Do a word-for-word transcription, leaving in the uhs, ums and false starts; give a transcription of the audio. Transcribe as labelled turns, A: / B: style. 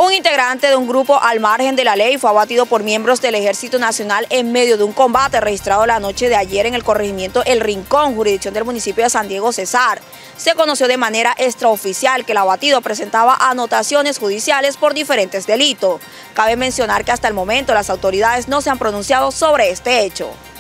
A: Un integrante de un grupo al margen de la ley fue abatido por miembros del Ejército Nacional en medio de un combate registrado la noche de ayer en el corregimiento El Rincón, jurisdicción del municipio de San Diego Cesar. Se conoció de manera extraoficial que el abatido presentaba anotaciones judiciales por diferentes delitos. Cabe mencionar que hasta el momento las autoridades no se han pronunciado sobre este hecho.